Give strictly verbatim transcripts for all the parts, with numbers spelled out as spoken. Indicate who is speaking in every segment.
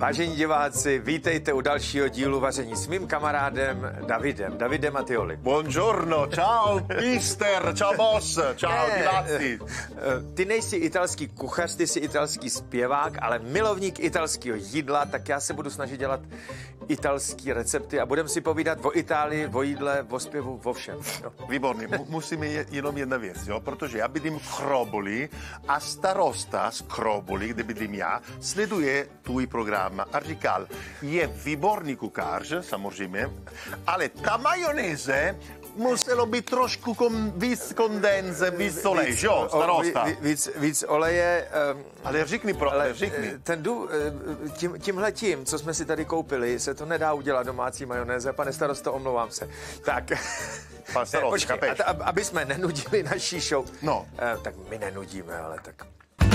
Speaker 1: Vážení diváci, vítejte u dalšího dílu Vaření s mým kamarádem Davidem. Davidem Mattioli.
Speaker 2: Buongiorno, ciao mister, ciao boss, ciao
Speaker 1: Ne,
Speaker 2: diváci.
Speaker 1: Ty nejsi italský kuchař, ty jsi italský zpěvák, ale milovník italského jídla, tak já se budu snažit dělat italský recepty a budeme si povídat o Itálii, o jídle, o zpěvu, o všem. No.
Speaker 2: Výborný, mu- musíme je, jenom jedna věc, jo? Protože já bydlím v Chroboli a starosta z Chroboli, kde bydlím já, sleduje tvůj program a říkal, je výborný kuchař, samozřejmě, ale ta majonéze muselo být trošku kom, víc kondenze, víc olej, že jo, starosta.
Speaker 1: Ví- Víc, víc oleje. Um,
Speaker 2: Ale řekni, pro, ale řekni.
Speaker 1: Ten dů, tím, tímhle tím, co jsme si tady koupili, se to nedá udělat domácí majonéze. Pane starosto, omlouvám se. Tak,
Speaker 2: Pan starosta,
Speaker 1: počkej,
Speaker 2: chápeš?
Speaker 1: a ta, aby jsme nenudili naší show.
Speaker 2: No.
Speaker 1: Eh, tak my nenudíme, ale tak.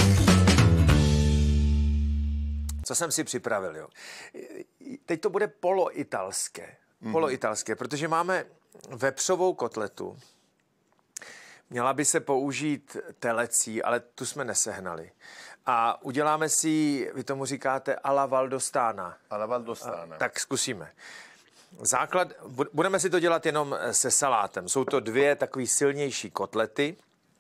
Speaker 1: Co jsem si připravil, jo? Teď to bude poloitalské.
Speaker 2: Mhm.
Speaker 1: Poloitalské, protože máme vepřovou kotletu. Měla by se použít telecí, ale tu jsme nesehnali. A uděláme si, vy tomu říkáte, alla valdostana.
Speaker 2: Alla valdostana.
Speaker 1: Tak zkusíme. Základ, bu- budeme si to dělat jenom se salátem. Jsou to dvě takové silnější kotlety.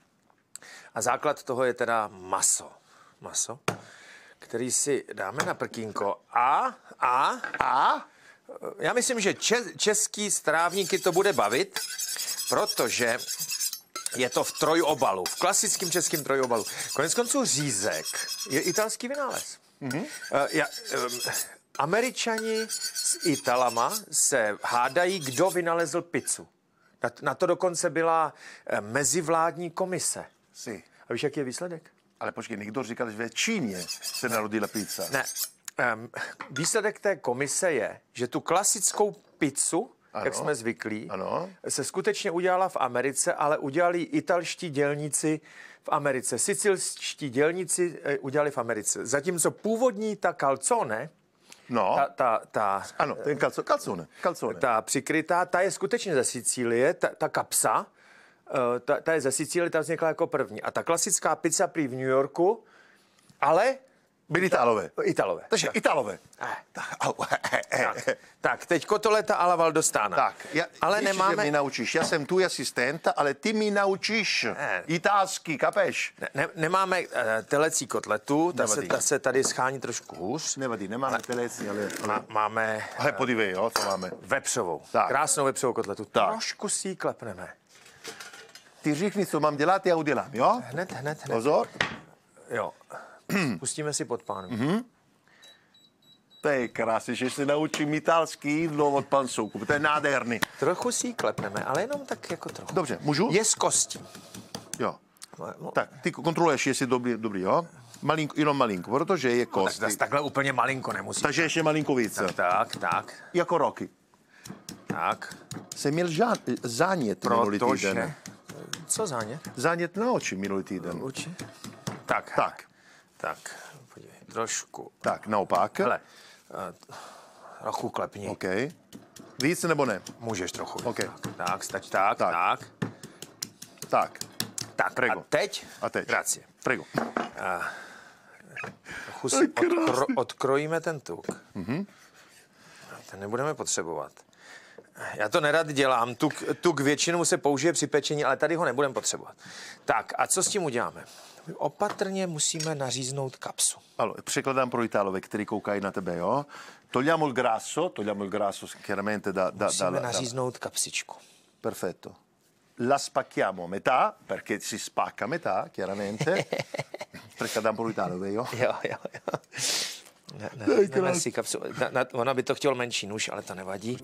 Speaker 1: A základ toho je teda maso. Maso, který si dáme na prkínko. A, a,
Speaker 2: A?
Speaker 1: já myslím, že če- český strávníky to bude bavit, protože je to v trojobalu, v klasickém českém trojobalu. Konec konců řízek je italský vynález. Mm-hmm. Uh, já, um, Američani s Italama se hádají, kdo vynalezl pizzu. Na, na to dokonce byla uh, mezivládní komise.
Speaker 2: Si.
Speaker 1: A víš, jaký je výsledek?
Speaker 2: Ale počkej, někdo říkal, že v Číně se narodila pizza.
Speaker 1: Ne. Um, výsledek té komise je, že tu klasickou pizzu, ano, jak jsme zvyklí,
Speaker 2: ano.
Speaker 1: se skutečně udělala v Americe, ale udělali italští dělníci v Americe. Sicilští dělníci eh, udělali v Americe. Zatímco původní ta calzone,
Speaker 2: No,
Speaker 1: ta, ta, ta,
Speaker 2: ano, ten calzo, calzone, calzone.
Speaker 1: ta přikrytá, ta je skutečně ze Sicílie, ta, ta kapsa, eh, ta, ta je ze Sicílie, ta vznikla jako první. A ta klasická pizza prý v New Yorku, ale
Speaker 2: Byli Italové.
Speaker 1: Italové.
Speaker 2: Takže Italové.
Speaker 1: Eh.
Speaker 2: Tak, au, eh, eh,
Speaker 1: Tak,
Speaker 2: eh.
Speaker 1: tak, teď kotoleta alla valdostana.
Speaker 2: Tak, já,
Speaker 1: ale
Speaker 2: víš, že
Speaker 1: nemáme...
Speaker 2: mi naučíš. Já jsem tvůj asistent, ale ty mi naučíš
Speaker 1: Ne.
Speaker 2: italský, kapeš?
Speaker 1: Ne, ne, nemáme uh, telecí kotletu, ta se,
Speaker 2: Nevadí.
Speaker 1: ta se tady schání trošku hůř.
Speaker 2: Nevadí, nemáme teleci, ale...
Speaker 1: Má, máme
Speaker 2: Ale podívej, jo, co máme.
Speaker 1: vepřovou,
Speaker 2: Tak.
Speaker 1: krásnou vepřovou kotletu.
Speaker 2: Tak.
Speaker 1: Trošku si ji klepneme.
Speaker 2: Ty řekni, co mám dělat, já udělám, jo?
Speaker 1: Hned, hned, hned.
Speaker 2: Pozor.
Speaker 1: Jo. Pustíme si pod pánu. Mm-hmm.
Speaker 2: To je krásný, že se naučím italský jídlo od pan Soukup. To je nádherný.
Speaker 1: Trochu si ji klepneme, ale jenom tak jako trochu.
Speaker 2: Dobře, můžu?
Speaker 1: Je z kostí.
Speaker 2: Jo.
Speaker 1: No,
Speaker 2: Tak, ty kontroluješ, jestli dobrý, dobrý, jo? Malinko, jenom malinko, protože je
Speaker 1: tak,
Speaker 2: kost.
Speaker 1: tak, takhle úplně malinko nemusí.
Speaker 2: Takže ještě malinko více.
Speaker 1: Tak, tak, tak,
Speaker 2: Jako roky.
Speaker 1: tak.
Speaker 2: Jsem měl žán, zánět minulý
Speaker 1: Protože...
Speaker 2: týden.
Speaker 1: Co zánět?
Speaker 2: Zánět na oči minulý týden.
Speaker 1: Uči? Tak.
Speaker 2: Tak,
Speaker 1: Tak, podívej, trošku.
Speaker 2: tak, naopak.
Speaker 1: Hele, uh, trochu klepni.
Speaker 2: OK. Víc nebo ne?
Speaker 1: Můžeš trochu.
Speaker 2: OK.
Speaker 1: Tak, tak, stač, tak, tak.
Speaker 2: Tak.
Speaker 1: Tak,
Speaker 2: Tak,
Speaker 1: tak
Speaker 2: Prego.
Speaker 1: a teď?
Speaker 2: a teď.
Speaker 1: Grazie.
Speaker 2: Prego.
Speaker 1: Trochu si odkro, odkrojíme ten tuk. Mm-hmm. Ten nebudeme potřebovat. Já to nerad dělám. Tuk, tuk většinou se použije při pečení, ale tady ho nebudeme potřebovat. Tak, a co s tím uděláme? Opatrně musíme naříznout kapsu.
Speaker 2: Allora, překladám pro Italové, kteří koukají na tebe, jo? Togliamo il grasso, togliamo il grasso chiaramente da... da,
Speaker 1: Musíme
Speaker 2: da, da
Speaker 1: naříznout kapsičku.
Speaker 2: Perfetto. La spacchiamo a metà, perché si spacca a metà, chiaramente. Překladám pro Italové, jo?
Speaker 1: Jo, jo, jo. Ne, ne, ne, si kapsu. Na, na, ona by to chtěl menší nůž, ale to nevadí.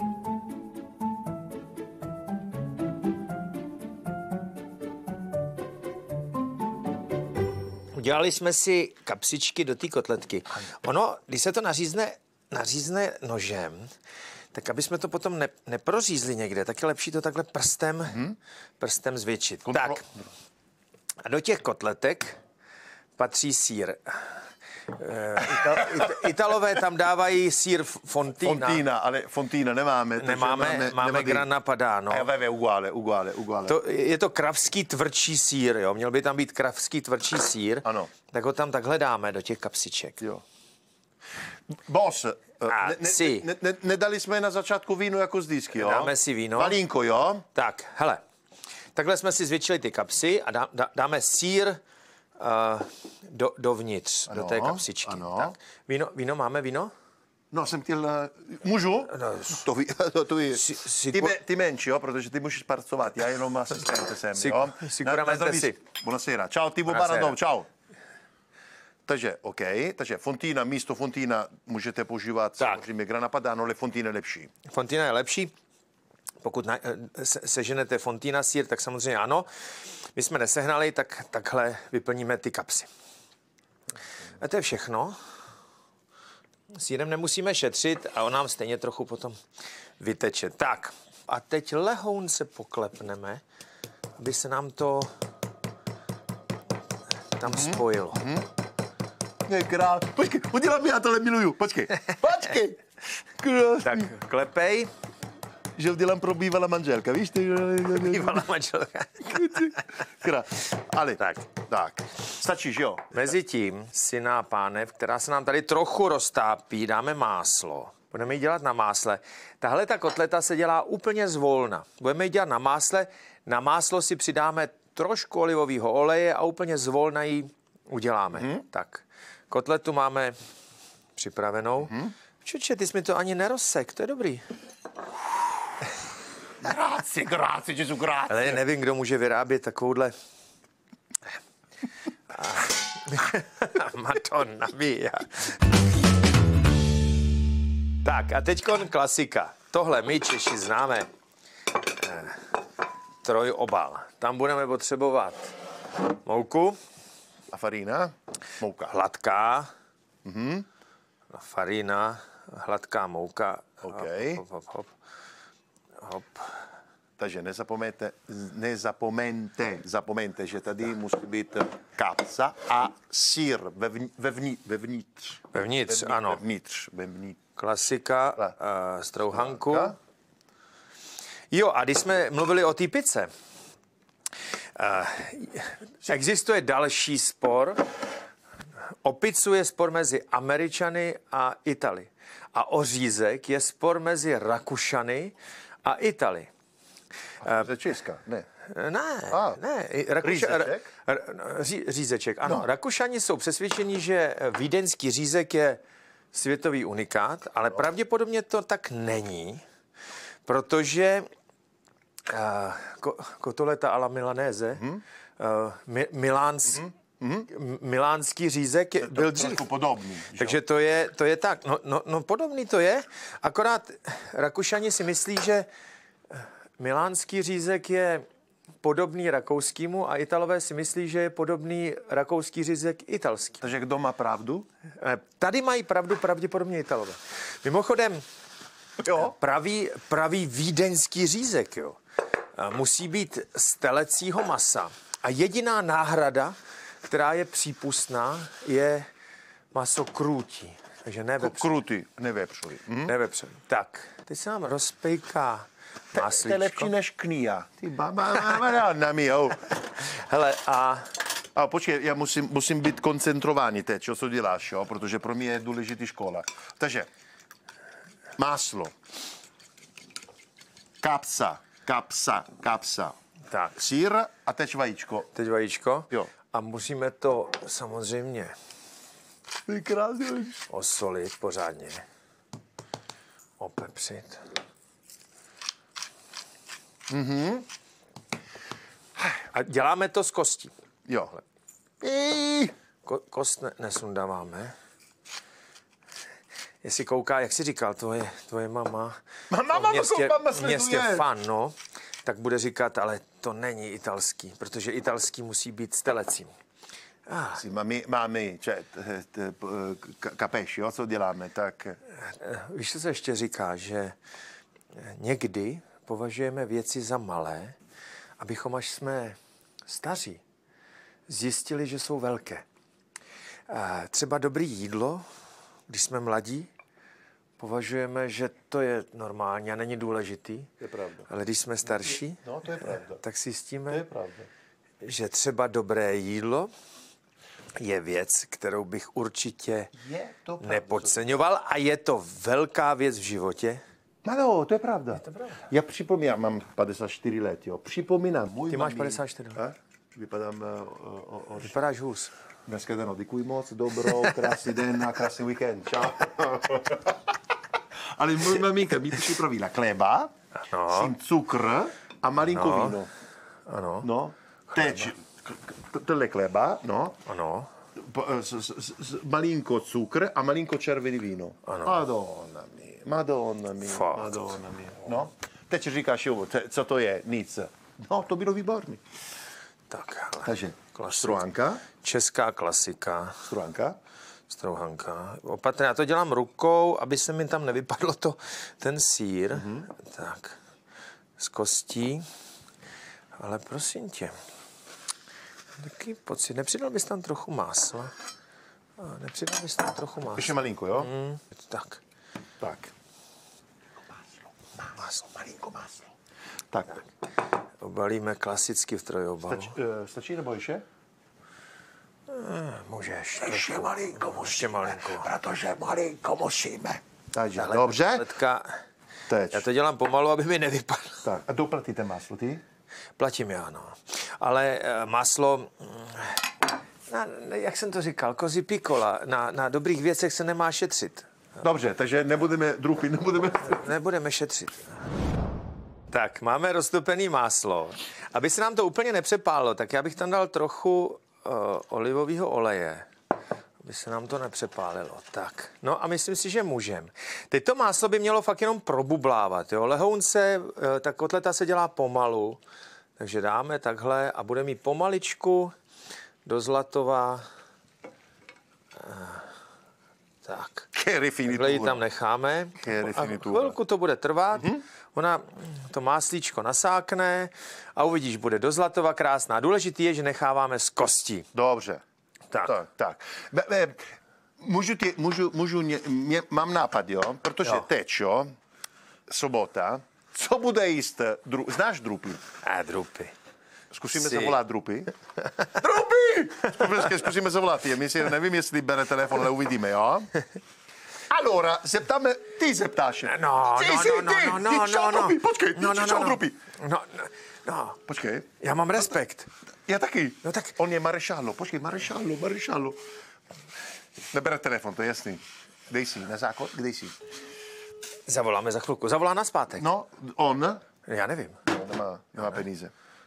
Speaker 1: Udělali jsme si kapsičky do té kotletky. Ono, když se to nařízne, nařízne nožem, tak aby jsme to potom ne, neprořízli někde, tak je lepší to takhle prstem, hmm? prstem zvětšit.
Speaker 2: Kontro-
Speaker 1: Tak. A do těch kotletek patří sýr. Ital, it, Italové tam dávají sír fontina.
Speaker 2: Fontina, ale fontina nemáme.
Speaker 1: Nemáme, máme, máme grana padano.
Speaker 2: Eh, vabbè, uguale, uguale, uguale.
Speaker 1: To, je to kravský tvrdší sýr, jo? Měl by tam být kravský tvrdší sýr.
Speaker 2: Ano.
Speaker 1: Tak ho tam takhle dáme do těch kapsiček.
Speaker 2: Jo. Boss,
Speaker 1: A,
Speaker 2: ne, ne,
Speaker 1: si.
Speaker 2: ne, ne, nedali jsme na začátku víno jako z disky, jo?
Speaker 1: Dáme si víno.
Speaker 2: Malinko, jo?
Speaker 1: Tak, hele. Takhle jsme si zvětšili ty kapsy a dá, dá, dáme sýr uh, do, dovnitř, ano, do té kapsičky.
Speaker 2: Ano.
Speaker 1: Tak. Víno, víno máme, víno?
Speaker 2: No, jsem chtěl... Můžu?
Speaker 1: No,
Speaker 2: to ví, to, to ví.
Speaker 1: Si, si,
Speaker 2: ty, me, ty menší, jo, protože ty můžeš pracovat, já jenom asistente jsem,
Speaker 1: si,
Speaker 2: jo?
Speaker 1: Sicuramente si.
Speaker 2: Buonasera. Ciao, Tibo
Speaker 1: Buonasera.
Speaker 2: Baradov, ciao. Takže, OK, takže fontína, místo fontína můžete používat
Speaker 1: tak.
Speaker 2: samozřejmě Grana Padano, ale fontína je lepší.
Speaker 1: Fontína je lepší. Pokud na, se, seženete fontína sýr, tak samozřejmě ano. My jsme nesehnali, tak takhle vyplníme ty kapsy. A to je všechno. Sýrem nemusíme šetřit a on nám stejně trochu potom vyteče. Tak, a teď lehounce poklepneme, aby se nám to tam mm-hmm. spojilo. Mm-hmm.
Speaker 2: Je krát. Počkej, udělám, já tohle miluju. Počkej, počkej. Krásný.
Speaker 1: Tak, klepej.
Speaker 2: Že udělám pro bývalá manželka, víš?
Speaker 1: Bývalá manželka.
Speaker 2: Krát. Ale,
Speaker 1: tak.
Speaker 2: tak. Stačí, že jo?
Speaker 1: Mezitím si na pánev, která se nám tady trochu roztápí, dáme máslo. Budeme ji dělat na másle. Tahle ta kotleta se dělá úplně zvolna. Budeme ji dělat na másle. Na máslo si přidáme trošku olivového oleje a úplně zvolna ji uděláme. Hmm. Tak, kotletu máme připravenou. Hmm. Čuče, ty jsi mi to ani nerozsek, to je dobrý.
Speaker 2: Grazie, grazie, Gesù, grazie.
Speaker 1: Ale nevím, kdo může vyrábět takovouhle... Madonna mia. Tak a teďkon klasika. Tohle my Češi známe. Eh, trojobal. Tam budeme potřebovat mouku.
Speaker 2: A farina? Mouka.
Speaker 1: Hladká.
Speaker 2: Mhm.
Speaker 1: Farina, hladká mouka.
Speaker 2: OK.
Speaker 1: Hop, hop, hop. Hop.
Speaker 2: Takže nezapomeňte, nezapomeňte, zapomeňte, že tady musí být kapsa a sír vevni, vevni, vevnitř.
Speaker 1: Vevnitř,
Speaker 2: vevnitř,
Speaker 1: ano.
Speaker 2: Vevnitř, vevnitř.
Speaker 1: Klasika, uh, strouhanku. Jo, a když jsme mluvili o té pice, uh, existuje další spor. O pizzu je spor mezi Američany a Italy. A o řízek je spor mezi Rakušany a Italy.
Speaker 2: A to je Česka, ne?
Speaker 1: Ne,
Speaker 2: A,
Speaker 1: ne. Rakuša,
Speaker 2: řízeček?
Speaker 1: R, ří, řízeček, ano.
Speaker 2: No.
Speaker 1: Rakušani jsou přesvědčeni, že vídeňský řízek je světový unikát, ale no. pravděpodobně to tak není, protože uh, ko, kotoleta alla milanese, hmm? uh, mi, Miláns, hmm? Mm-hmm. milánský řízek je, byl dřív.
Speaker 2: Podobný.
Speaker 1: Takže to je, to je tak. No, no, no podobný to je, akorát Rakušani si myslí, že milánský řízek je podobný rakouskému a Italové si myslí, že je podobný rakouský řízek italský.
Speaker 2: Takže kdo má pravdu?
Speaker 1: Tady mají pravdu pravděpodobně Italové. Mimochodem,
Speaker 2: jo.
Speaker 1: Pravý, pravý vídeňský řízek jo, musí být z telecího masa a jediná náhrada, která je přípustná, je maso krůtí. Takže ne vepřový.
Speaker 2: Krůtí, ne vepřový.
Speaker 1: Hm? Ne vepřový. Tak, teď se nám rozpejká máslíčko.
Speaker 2: To je lepší než knia. Ty baba, na mi, jo.
Speaker 1: Hele, a...
Speaker 2: A počkej, já musím, musím být koncentrovaný teď, co děláš, jo, protože pro mě je důležitý škola. Takže, máslo, kapsa, kapsa, kapsa.
Speaker 1: Tak.
Speaker 2: Sýr a teď vajíčko.
Speaker 1: Teď vajíčko.
Speaker 2: Jo.
Speaker 1: A musíme to samozřejmě osolit pořádně. Opepřit.
Speaker 2: Mhm.
Speaker 1: A děláme to z kostí.
Speaker 2: Jo.
Speaker 1: Ko, kost ne, nesundáváme. Jestli kouká, jak jsi říkal, tvoje, tvoje mama
Speaker 2: Mama,
Speaker 1: v městě,
Speaker 2: mama
Speaker 1: v městě Fano, tak bude říkat, ale to není italský, protože italský musí být s telecím.
Speaker 2: Ah. Sì, ma my, ma my cioè, capesci, jo, co děláme, tak...
Speaker 1: Víš, co se ještě říká, že někdy považujeme věci za malé, abychom, až jsme staří, zjistili, že jsou velké. Třeba dobré jídlo, když jsme mladí, považujeme, že to je normální a není důležitý.
Speaker 2: To je pravda.
Speaker 1: Ale když jsme starší,
Speaker 2: no, to je pravda.
Speaker 1: tak si zjistíme,
Speaker 2: to je pravda.
Speaker 1: že třeba dobré jídlo je věc, kterou bych určitě
Speaker 2: Je to pravda.
Speaker 1: nepodceňoval a je to velká věc v životě.
Speaker 2: Ma no, to je pravda. Je to pravda. Já připomínám, mám padesát čtyři let, jo. Připomínám můj
Speaker 1: Ty máš
Speaker 2: mami-
Speaker 1: padesát čtyři let.
Speaker 2: Eh? Vypadám uh, o, o, o...
Speaker 1: Vypadáš hůz.
Speaker 2: Dneska den, děkuji moc, dobrou, krásný den a krásný víkend. Čau. Ale můj maminka mi připravila chleba,
Speaker 1: Ano.
Speaker 2: syn cukr a malinko
Speaker 1: Ano.
Speaker 2: víno.
Speaker 1: Ano.
Speaker 2: No, teď, tohle chleba, no,
Speaker 1: Ano.
Speaker 2: po- s, s, s, malinko cukr a malinko červený víno.
Speaker 1: Ano.
Speaker 2: Madonna mia, madonna mia,
Speaker 1: Fakt.
Speaker 2: madonna mia. No, teď říkáš, jo, te- co to je, nic. No, to bylo výborný.
Speaker 1: Tak, hele.
Speaker 2: Takže,
Speaker 1: Klasika.
Speaker 2: struhanka,
Speaker 1: Česká klasika.
Speaker 2: struhanka.
Speaker 1: Strouhanka. Opatrně, já to dělám rukou, aby se mi tam nevypadlo to, ten sýr. Mm-hmm. Tak, z kostí. Ale prosím tě, taký pocit, nepřidal bys tam trochu másla? A nepřidal bys tam trochu másla?
Speaker 2: Ještě malinko, jo?
Speaker 1: Mm, tak,
Speaker 2: Tak.
Speaker 1: máslo.
Speaker 2: Malinko máslo. Tak,
Speaker 1: Obalíme klasicky v trojobalu.
Speaker 2: Stač, uh, stačí nebo ještě?
Speaker 1: Můžeš.
Speaker 2: Ještě
Speaker 1: trochu.
Speaker 2: malinko musíme,
Speaker 1: Ještě malinko.
Speaker 2: protože malinko musíme. Takže,
Speaker 1: Ale
Speaker 2: dobře.
Speaker 1: Letka,
Speaker 2: Teď.
Speaker 1: já to dělám pomalu, aby mi nevypadlo.
Speaker 2: Tak, a doplatíte máslo, ty?
Speaker 1: Platím já, no. Ale eh, maslo, mm, na, jak jsem to říkal, kozí pikola, na, na dobrých věcech se nemá šetřit.
Speaker 2: Dobře, takže nebudeme drupy, nebudeme...
Speaker 1: Nebudeme šetřit. Tak, máme roztopený máslo. Aby se nám to úplně nepřepálilo, tak já bych tam dal trochu uh, olivového oleje, aby se nám to nepřepálilo. Tak, no a myslím si, že můžem. Teď to máslo by mělo fakt jenom probublávat, jo. Lehounce, uh, ta kotleta se dělá pomalu, takže dáme takhle a budeme mít pomaličku do zlatova. Uh, tak.
Speaker 2: Che
Speaker 1: Takhle ji tam
Speaker 2: rifinitura.
Speaker 1: necháme
Speaker 2: Che
Speaker 1: a
Speaker 2: rifinitura.
Speaker 1: chvilku to bude trvat. Mm-hmm. Ona to máslíčko nasákne a uvidíš, bude do zlatova krásná. Důležitý je, že necháváme z kosti.
Speaker 2: Dobře.
Speaker 1: Tak.
Speaker 2: Tak, tak. Be, be, můžu, tě, můžu, můžu ně, mě, mám nápad, jo? Protože
Speaker 1: Jo.
Speaker 2: teď, jo, sobota, co bude jíst? Dru, znáš drupy?
Speaker 1: A drupy.
Speaker 2: Zkusíme
Speaker 1: Si.
Speaker 2: zavolat drupy. Drupy! Zkusíme, zkusíme zavolat je. My si, nevím, jestli bere telefon, ale uvidíme, jo? Allora, zeptáme, ty zeptáš.
Speaker 1: No,
Speaker 2: Sì,
Speaker 1: no,
Speaker 2: sì,
Speaker 1: no,
Speaker 2: ty,
Speaker 1: no,
Speaker 2: ty,
Speaker 1: no,
Speaker 2: čau,
Speaker 1: no,
Speaker 2: drupy,
Speaker 1: no.
Speaker 2: počkej,
Speaker 1: No, no,
Speaker 2: čau,
Speaker 1: no,
Speaker 2: drupy.
Speaker 1: no, no, no.
Speaker 2: Počkej.
Speaker 1: Já mám respekt.
Speaker 2: Já taky.
Speaker 1: No tak.
Speaker 2: On je marešálo, počkej, marešálo, marešálo. Nebere telefon, to je jasný. Dej si, na záchod, kde jsi?
Speaker 1: Zavoláme za chvilku. Zavolá na zpátek.
Speaker 2: No, on
Speaker 1: Já nevím.
Speaker 2: no, nemá, nemá peníze.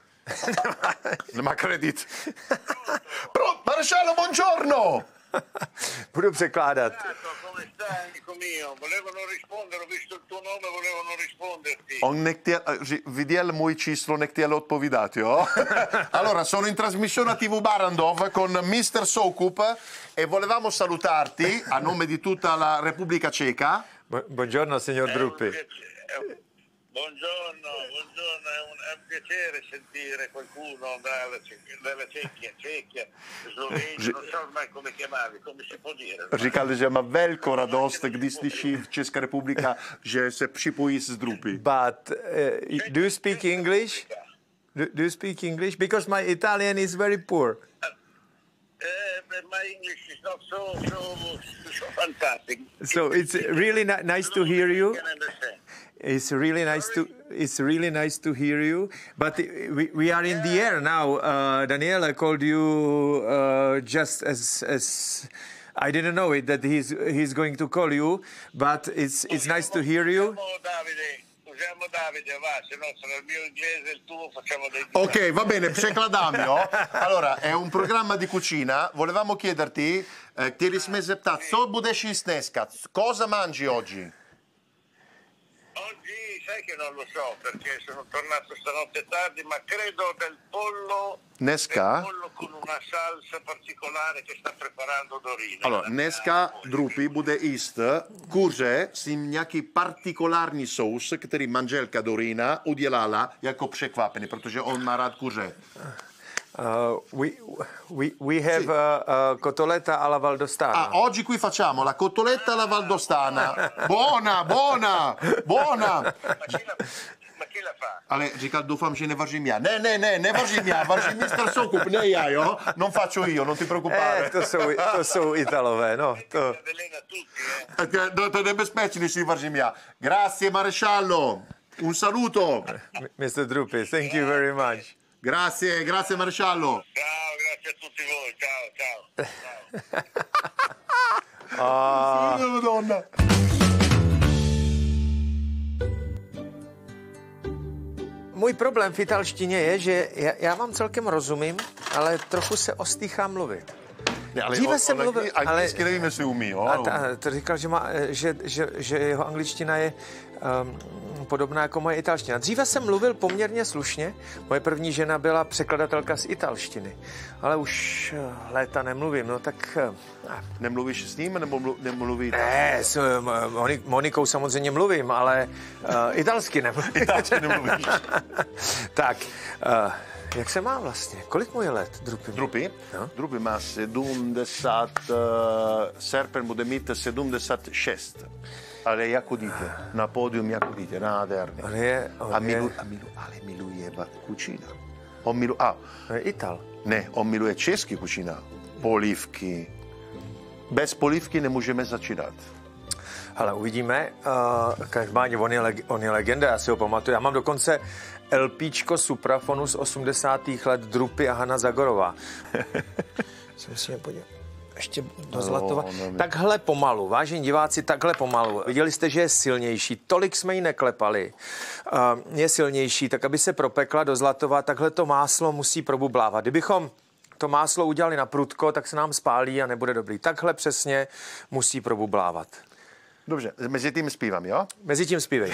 Speaker 2: Nemá kredit. Pro, marešálo, buongiorno!
Speaker 1: Budu překládat.
Speaker 3: Come stai, amico mio? Volevano rispondere, ho visto il tuo nome, volevano risponderti.
Speaker 2: On nechtěl, ži- viděl můj číslo, nechtěl odpovídat, jo? Allora, sono in trasmissione a T V Barrandov con mister Soukup e volevamo salutarti a nome di tutta la Repubblica Ceca.
Speaker 1: Bo- Buongiorno, signor
Speaker 3: È un
Speaker 1: Druppi.
Speaker 3: piace- è un- Buongiorno, buongiorno, è un, è un piacere sentire qualcuno dalla, Ce- dalla Cecchia, Cecchia, Slovenia, non so ormai come chiamarli, come si può dire. ormai?
Speaker 2: Říkal, že má velkou radost, když slyší v České republika, že se připojí s Drupy.
Speaker 1: But uh, do you speak English? Do, do you speak English? Because my Italian is very poor.
Speaker 3: Eh, but my English is not so, so, so fantastic.
Speaker 1: So it's really ni- nice to hear you.
Speaker 3: I can understand.
Speaker 1: It's really nice to it's really nice to hear you. But we, we are in the air now. Uh, Daniela called you uh, just as as I didn't know it that he's he's going to call you. But it's it's nice to hear you.
Speaker 3: Usiamo Davide, usiamo Davide, va, se no sarà il mio inglese e il tuo, facciamo dei
Speaker 2: Ok, va bene, překladám, jo? Allora, è un programma di cucina. Volevamo chiederti, eh, chtěli jsme zeptat, co budeš jíst dneska? Cosa mangi oggi?
Speaker 3: Oggi sai che non lo so perché sono tornato stanotte tardi, ma credo del pollo,
Speaker 2: Dneska?
Speaker 3: del pollo con una salsa particolare che sta preparando Dorina.
Speaker 2: Allora, dneska Drupy bude jíst kuře s tím nějaký partikulární sous, který manželka Dorina udělala jako překvapení, protože on má rád kuře.
Speaker 1: Uh, we we we have uh, uh, cotoletta alla valdostana.
Speaker 2: Ah, oggi qui facciamo la cotoletta alla valdostana. Buona, buona, buona.
Speaker 3: Ma chi l'ha, ma chi chi la fa?
Speaker 2: Ale říkal, doufám, že nevařím já. Ne, ne, ne, nevařím já, vaří mistr Soukup, ne já, jo? Non faccio io, non ti preoccupare.
Speaker 1: Eh, to jsou, to jsou Italové, no. To...
Speaker 3: Avvelena tutti, eh.
Speaker 2: No, to je nebezpečné, když si vařím já. Grazie, maresciallo. Un saluto.
Speaker 1: mister Drupi, thank you very much.
Speaker 2: Grazie, grazie, maresciallo.
Speaker 3: Ciao, grazie a tutti voi, ciao, ciao. ciao.
Speaker 1: A...
Speaker 2: Madonna.
Speaker 1: Můj problém v italštině je, že já, já vám celkem rozumím, ale trochu se ostýchám mluvit.
Speaker 2: Ne, ale
Speaker 1: Dříve
Speaker 2: on,
Speaker 1: jsem
Speaker 2: on
Speaker 1: mluvil,
Speaker 2: ale... Anglicky nevím, jestli umí, jo?
Speaker 1: A ta, to říkal, že, má, že, že, že jeho angličtina je um, podobná jako moje italština. Dříve jsem mluvil poměrně slušně. Moje první žena byla překladatelka z italštiny. Ale už uh, léta nemluvím, no tak... Uh,
Speaker 2: Nemluvíš s ním, nebo mlu, nemluví?
Speaker 1: ne, s uh, Monikou samozřejmě mluvím, ale uh, italsky nemluvím.
Speaker 2: Italsky nemluvíš.
Speaker 1: Tak, uh, jak se má vlastně? Kolik mu je let, Drupi?
Speaker 2: Drupi?
Speaker 1: No.
Speaker 2: Drupi má sedmdesát, uh, Serpen bude mít sedmdesát šest. Ale jako dítě, na pódium jako dítě, nádherný.
Speaker 1: On je, on
Speaker 2: A, milu,
Speaker 1: je,
Speaker 2: a milu, ale miluje kuchyna. On milu, a,
Speaker 1: on je Ital.
Speaker 2: ne, on miluje český kuchyna. Polívky. Bez polívky nemůžeme začínat.
Speaker 1: Ale uvidíme. Uh, každopádně on je, leg, on je legenda, já si ho pamatuju. Já mám dokonce LPčko Suprafonu z osmdesátých let Drupi a Hana Zagorová. Se musíme podívat. Ještě do Zlatova. No, no, takhle pomalu, vážení diváci, takhle pomalu. Viděli jste, že je silnější. Tolik jsme ji neklepali. Uh, je silnější, tak aby se propekla do Zlatova, takhle to máslo musí probublávat. Kdybychom to máslo udělali na prudko, tak se nám spálí a nebude dobrý. Takhle přesně musí probublávat.
Speaker 2: Dobře, mezi tím zpívám, jo?
Speaker 1: Mezi tím zpívej.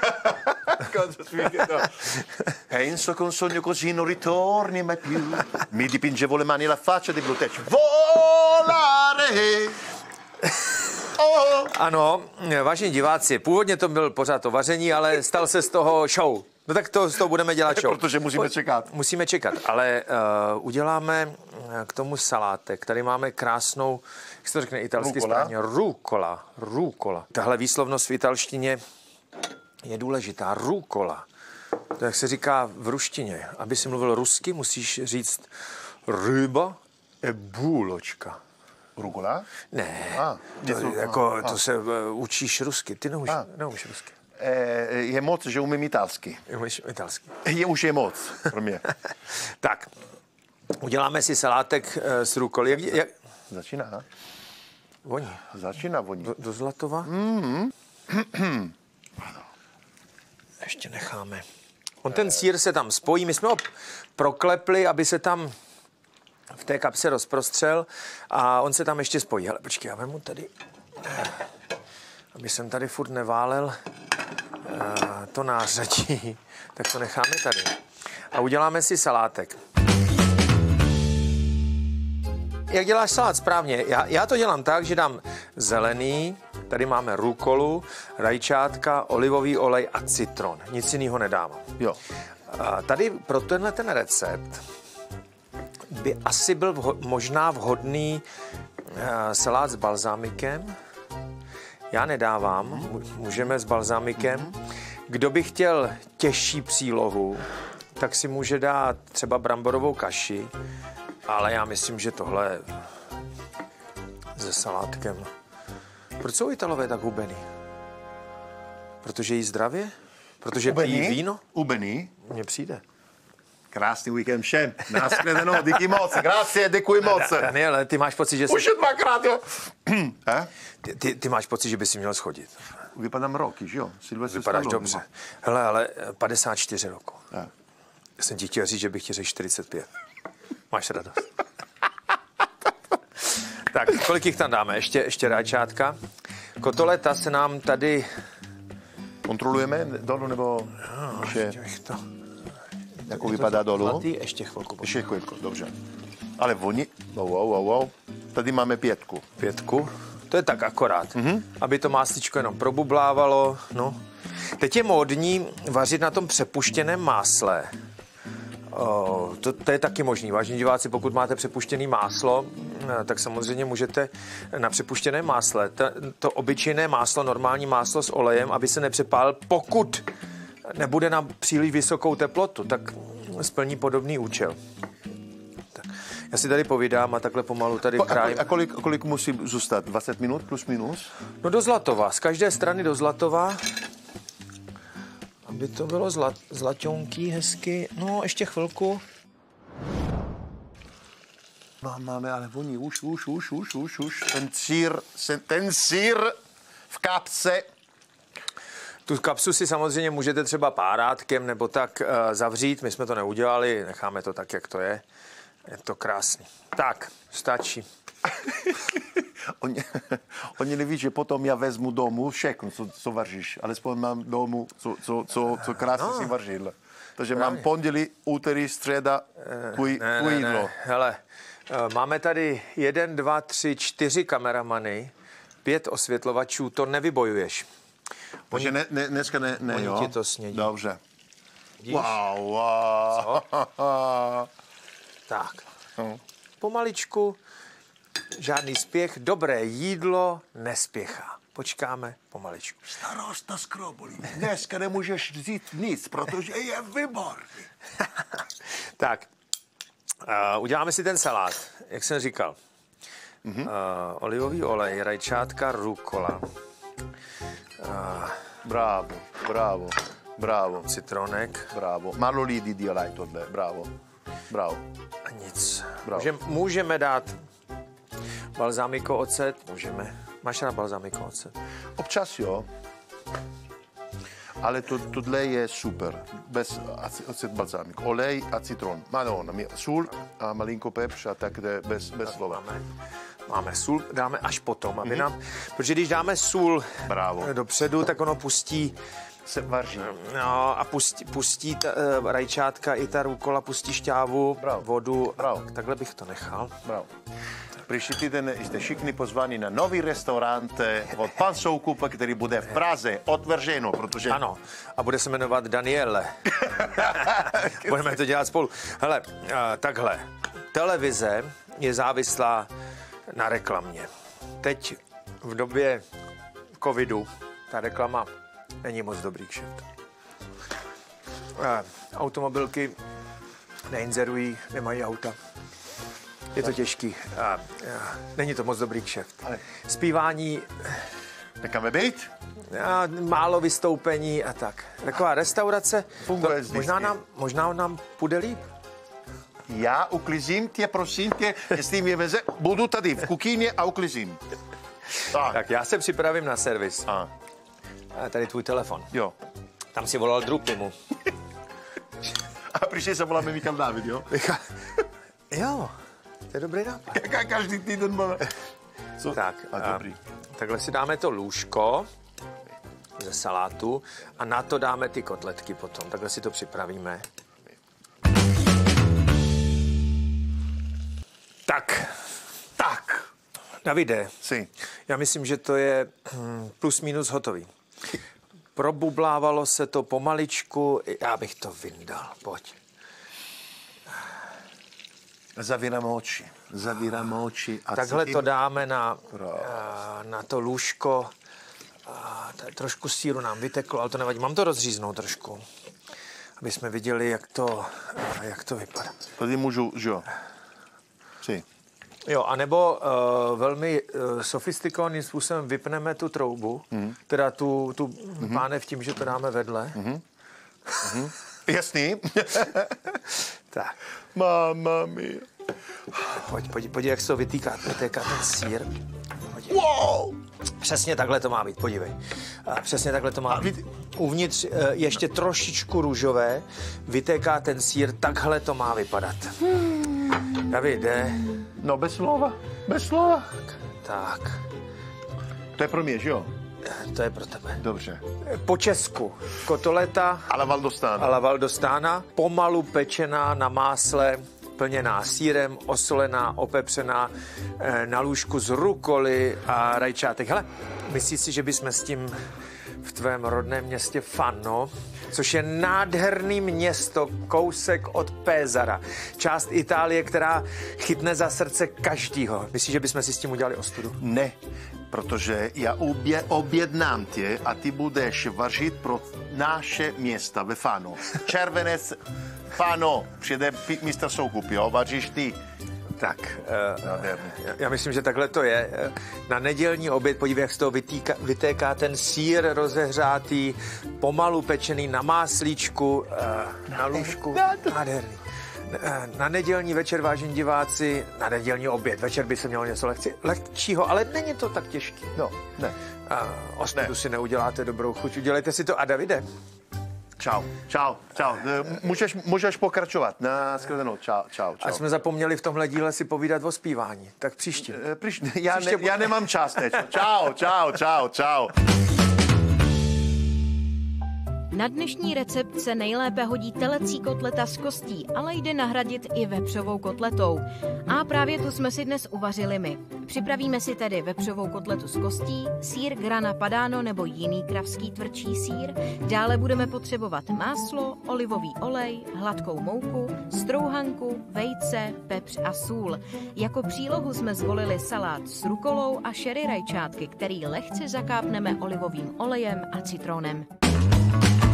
Speaker 2: Penso che un sogno così non ritorni mai più. Mi dipingevo le mani e la faccia di Bluetech. Volare! Oh.
Speaker 1: Ano, vážení diváci, původně to byl pořád o vaření, ale stal se z toho show. No tak to, z toho budeme dělat show.
Speaker 2: Protože musíme čekat.
Speaker 1: Musíme čekat, ale uh, uděláme k tomu salátek. Tady máme krásnou, jak se to řekne italsky správně, rucola. Rucola. Tahle výslovnost v italštině je důležitá. Rucola. To jak se říká v ruštině. Aby si mluvil rusky, musíš říct ryba e bůločka.
Speaker 2: Rucola?
Speaker 1: Ne,
Speaker 2: Ah,
Speaker 1: to,
Speaker 2: něco,
Speaker 1: jako,
Speaker 2: ah,
Speaker 1: to
Speaker 2: ah.
Speaker 1: se uh, učíš rusky. Ty neumíš,
Speaker 2: Ah.
Speaker 1: neumíš rusky.
Speaker 2: Eh, je moc, že umím italsky.
Speaker 1: Umíš italsky.
Speaker 2: Je už je moc pro mě.
Speaker 1: Tak, uděláme si salátek uh, s rukoly. Jak, jak...
Speaker 2: Začíná.
Speaker 1: Voní.
Speaker 2: Začíná voní.
Speaker 1: Do, do Zlatova?
Speaker 2: Mm-hmm.
Speaker 1: Ještě necháme. On ten sýr se tam spojí. My jsme ho proklepli, aby se tam v té kapse rozprostřel a on se tam ještě spojí. Ale počkej, já vemu tady, aby jsem tady furt neválel to nářadí, tak to necháme tady. A uděláme si salátek. Jak děláš salát správně? Já, já to dělám tak, že dám zelený, tady máme rukolu, rajčátka, olivový olej a citron. Nic jiného nedávám.
Speaker 2: Jo.
Speaker 1: A tady pro tenhle ten recept by asi byl vho- možná vhodný uh, salát s balzámikem. Já nedávám, můžeme s balzámikem. Kdo by chtěl těžší přílohu, tak si může dát třeba bramborovou kaši, ale já myslím, že tohle se salátkem. Proč jsou Italové tak hubený? Protože jí zdravě? Protože pijí víno?
Speaker 2: Hubený?
Speaker 1: Mně přijde.
Speaker 2: Krásný víkend všem. Nashledanou, díky moc. Grazie, děkuji moc.
Speaker 1: Daniele, ty máš pocit, že jsi...
Speaker 2: Už je dvakrát, jo.
Speaker 1: Ty, ty, ty máš pocit, že by si měl schodit.
Speaker 2: Vypadám roky, že jo? Silvestr
Speaker 1: Vypadáš
Speaker 2: Stallone.
Speaker 1: dobře. Hele, ale padesát čtyři roku.
Speaker 2: Ja.
Speaker 1: Já jsem ti chtěl říct, že bych ti řekl čtyřicet pět. Máš radost. Tak, kolik jich tam dáme? Ještě, ještě rajčátka. Kotoleta se nám tady...
Speaker 2: Kontrolujeme dolů, nebo...
Speaker 1: No,
Speaker 2: ještě,
Speaker 1: to...
Speaker 2: jako vypadá dolů?
Speaker 1: Zlatý, ještě chvilku.
Speaker 2: Ještě chvilku, dobře. Ale voní... Wow, wow, wow, wow. Tady máme pětku.
Speaker 1: Pětku. To je tak akorát, mm-hmm. aby to máslíčko jenom probublávalo. No. Teď je módní vařit na tom přepuštěném másle. O, to, to je taky možný. Vážení diváci, pokud máte přepuštěné máslo, tak samozřejmě můžete na přepuštěné másle. To, to obyčejné máslo, normální máslo s olejem, aby se nepřepálil, pokud nebude na příliš vysokou teplotu, tak splní podobný účel. Tak. Já si tady povídám a takhle pomalu tady krájím.
Speaker 2: A kolik, kolik musí zůstat? dvacet minut plus minus?
Speaker 1: No do zlatova, z každé strany do zlatova, aby to bylo zlat, zlaťonký, hezky. No, ještě chvilku.
Speaker 2: No máme, ale voní, už, už, už, už, už, už. Ten sír, ten sír v kapse.
Speaker 1: Tu kapsu si samozřejmě můžete třeba párátkem nebo tak uh, zavřít. My jsme to neudělali, necháme to tak, jak to je. Je to krásný. Tak, stačí.
Speaker 2: oni, oni neví, že potom já vezmu domů všechno, co, co vaříš. Alespoň mám domů, co, co, co, co krásně no. si vařil. Takže Právě. mám pondělí, úterý, středa, tvůj jídlo. Ne.
Speaker 1: Hele, uh, máme tady jeden, dva, tři, čtyři kameramany, pět osvětlovačů, to nevybojuješ.
Speaker 2: Takže ne, ne, dneska ne, ne
Speaker 1: Oni
Speaker 2: jo?
Speaker 1: ti to snědí.
Speaker 2: Dobře.
Speaker 1: Vidíš?
Speaker 2: Wow, wow.
Speaker 1: Tak. No. Pomaličku, žádný spěch, dobré jídlo nespěchá. Počkáme pomaličku.
Speaker 2: Starosta z Krobolí. Dneska nemůžeš říct nic, protože je výborný.
Speaker 1: Tak, uh, uděláme si ten salát, jak jsem říkal. Mm-hmm. Uh, olivový olej, rajčátka, rukola. Uh,
Speaker 2: bravo, bravo, bravo.
Speaker 1: Citronek.
Speaker 2: Bravo. Málo lidí dělají tohle, bravo. Bravo.
Speaker 1: A nic.
Speaker 2: Bravo.
Speaker 1: Můžeme, můžeme dát balzámiko ocet, můžeme. Máš rád balzámiko ocet?
Speaker 2: Občas jo. Ale to, tohle je super. Bez ocet balzámik. Olej a citron. Madonna, sůl a malinko pepř a tak jde bez, bez slova.
Speaker 1: Máme, máme sůl, dáme až potom, aby mm-hmm. nám, protože když dáme sůl
Speaker 2: Bravo.
Speaker 1: dopředu, tak ono pustí
Speaker 2: se vaří.
Speaker 1: No a pustí, pustí ta, uh, rajčátka i ta rukola, pustí šťávu, Bravo. vodu.
Speaker 2: Bravo.
Speaker 1: Takhle bych to nechal.
Speaker 2: Bravo. Příští týden jste všichni pozvaní na nový restaurant od Pan Soukupa, který bude v Praze otvrženo, protože...
Speaker 1: Ano, a bude se jmenovat Daniele. Budeme to dělat spolu. Hele, uh, takhle. Televize je závislá na reklamě. Teď v době covidu ta reklama není moc dobrý kšeft. Uh, automobilky neinzerují, nemají auta. Je to těžký. A, a, není to moc dobrý kšeft. Zpívání...
Speaker 2: Necháme být?
Speaker 1: A, málo vystoupení a tak. Taková restaurace...
Speaker 2: Funguje
Speaker 1: to, možná, nám, možná nám půjde líp.
Speaker 2: Já uklizím tě, prosím tě, jestli mě veze, budu tady v kuchyni a uklizím.
Speaker 1: Tak. tak já se připravím na servis. A. A tady tvůj telefon.
Speaker 2: Jo.
Speaker 1: Tam si volal Drupimu.
Speaker 2: A přišli se voláme Michal David, jo?
Speaker 1: Michal... Jo. To je dobrý nápad.
Speaker 2: Jaká každý týden máme.
Speaker 1: Co? Tak, a dobrý. Takhle si dáme to lůžko ze salátu a na to dáme ty kotletky potom. Takhle si to připravíme. Tak.
Speaker 2: Tak.
Speaker 1: Davide,
Speaker 2: si.
Speaker 1: Já myslím, že to je plus minus hotový. Probublávalo se to pomaličku. Já bych to vyndal. Pojď.
Speaker 2: Zavírám oči, zavírám oči. A
Speaker 1: takhle
Speaker 2: cítím...
Speaker 1: to dáme na, na to lůžko. Trošku síru nám vyteklo, ale to nevadí. Mám to rozříznout trošku, aby jsme viděli, jak to, jak to vypadá.
Speaker 2: Tady můžu, že jo? Si.
Speaker 1: Jo, anebo uh, velmi uh, sofistikovaným způsobem vypneme tu troubu, mm. teda tu, tu mm-hmm. pánev tím, že to dáme vedle. Mm-hmm.
Speaker 2: Mm-hmm. Jasný.
Speaker 1: Tak.
Speaker 2: Máma mi.
Speaker 1: Pojď, pojď, pojď, jak se to vytýká, vytéká ten sýr. Pojď.
Speaker 2: Wow!
Speaker 1: Přesně takhle to má být, podívej. A přesně takhle to má být. Uvnitř ještě trošičku růžové, vytéká ten sýr, takhle to má vypadat. Hmm. Davide.
Speaker 2: No bez slova, bez slova.
Speaker 1: Tak.
Speaker 2: To je pro mě, že jo?
Speaker 1: To je pro tebe.
Speaker 2: Dobře.
Speaker 1: Po česku. Kotoleta.
Speaker 2: A la Valdostana.
Speaker 1: A la Valdostana. Pomalu pečená na másle, plněná sýrem, osolená, opepřená, na lůžku z rukoly a rajčátek. Hele, myslíš si, že bychom s tím v tvém rodném městě Fano, což je nádherný město, kousek od Pézara. Část Itálie, která chytne za srdce každýho. Myslíš, že bychom si s tím udělali ostudu?
Speaker 2: Ne, protože já obě, objednám tě a ty budeš vařit pro naše města ve Fano. Červenec, Fano, přijde mistr Soukup, jo, vaříš ty.
Speaker 1: Tak, uh, já myslím, že takhle to je. Na nedělní oběd, podívej, jak z toho vytýka, vytéká ten sýr rozehřátý, pomalu pečený na máslíčku, uh, na lůžku. Nádherný. Na nedělní večer, vážení diváci, na nedělní oběd. Večer by se mělo něco lehčí, lehčího, ale není to tak těžký.
Speaker 2: No, ne.
Speaker 1: Uh, ostudu ne. si neuděláte dobrou chuť. Udělejte si to a Davide.
Speaker 2: Čau, čau, čau. Můžeš, můžeš pokračovat. Na shledanou. Čau, čau, čau.
Speaker 1: A jsme zapomněli v tomhle díle si povídat o zpívání. Tak příště.
Speaker 2: Příště. Já, příště ne, já nemám čas teď. Čau, čau, čau, čau.
Speaker 4: Na dnešní recept se nejlépe hodí telecí kotleta z kostí, ale jde nahradit i vepřovou kotletou. A právě tu jsme si dnes uvařili my. Připravíme si tedy vepřovou kotletu z kostí, sýr Grana Padano nebo jiný kravský tvrdší sýr. Dále budeme potřebovat máslo, olivový olej, hladkou mouku, strouhanku, vejce, pepř a sůl. Jako přílohu jsme zvolili salát s rukolou a sherry rajčátky, který lehce zakápneme olivovým olejem a citronem.